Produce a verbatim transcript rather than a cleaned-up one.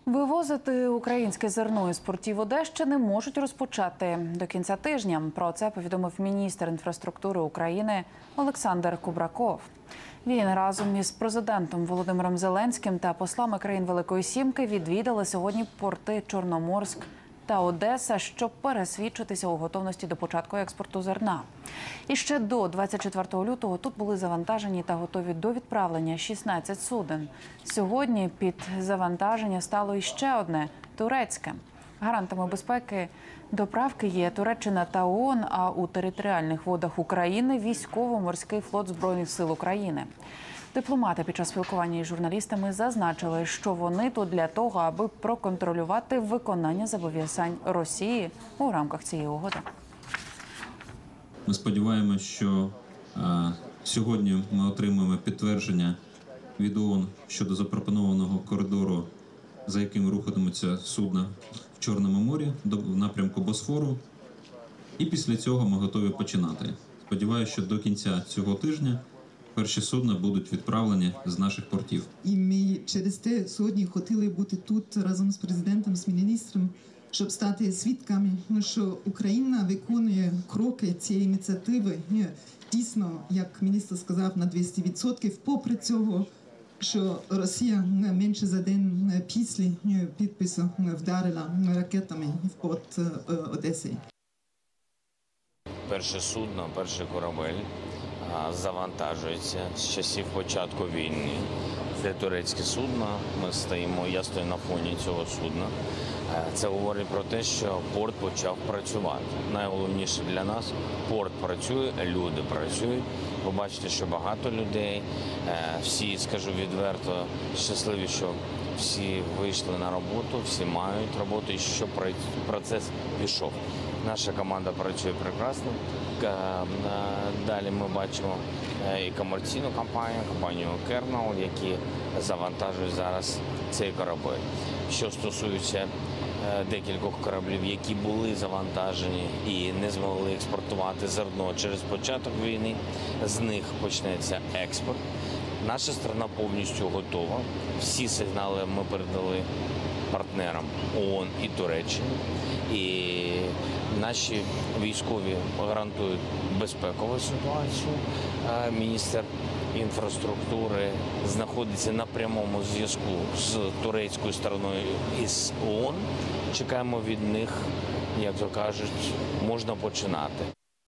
Вивозити українське зерно із портів Одещини можуть розпочати до кінця тижня. Про це повідомив міністр інфраструктури України Олександр Кубраков. Він разом із президентом Володимиром Зеленським та послами країн Великої Сімки відвідали сьогодні порти Чорноморськ та Одеса, щоб пересвідчитися у готовності до початку експорту зерна. І ще до двадцять четвертого лютого тут були завантажені та готові до відправлення шістнадцять суден. Сьогодні під завантаження стало іще одне – турецьке. Гарантами безпеки доправки є Туреччина та ООН, а у територіальних водах України – Військово-морський флот Збройних сил України. Дипломати під час спілкування із журналістами зазначили, що вони тут для того, аби проконтролювати виконання зобов'язань Росії у рамках цієї угоди. Ми сподіваємося, що а, сьогодні ми отримаємо підтвердження від ООН щодо запропонованого коридору, за яким рухатимуться судна в Чорному морі до, в напрямку Босфору. І після цього ми готові починати. Сподіваюся, що до кінця цього тижня перші судна будуть відправлені з наших портів. І ми через те сьогодні хотіли бути тут разом з президентом, з міністром, щоб стати свідками, що Україна виконує кроки цієї ініціативи дійсно, як міністр сказав, на двісті відсотків, попри цього, що Росія менше за день після підпису вдарила ракетами в порт Одеси. Перше судно, перший корабель завантажується з часів початку війни. Це турецьке судно. Ми стоїмо, я стою на фоні цього судна. Це говорить про те, що порт почав працювати. Найголовніше для нас – порт працює, люди працюють. Ви бачите, що багато людей. Всі, скажу відверто, щасливі, що всі вийшли на роботу, всі мають роботу і що процес пішов. Наша команда працює прекрасно. Далі ми бачимо і комерційну компанію, компанію Кернел, які завантажують зараз цей корабель. Що стосується декількох кораблів, які були завантажені і не змогли експортувати зерно через початок війни, з них почнеться експорт. Наша страна повністю готова. Всі сигнали ми передали партнерам ООН і Туреччини. І наші військові гарантують безпекову ситуацію. Міністр інфраструктури знаходиться на прямому зв'язку з турецькою стороною і з ООН. Чекаємо від них, як то кажуть, можна починати.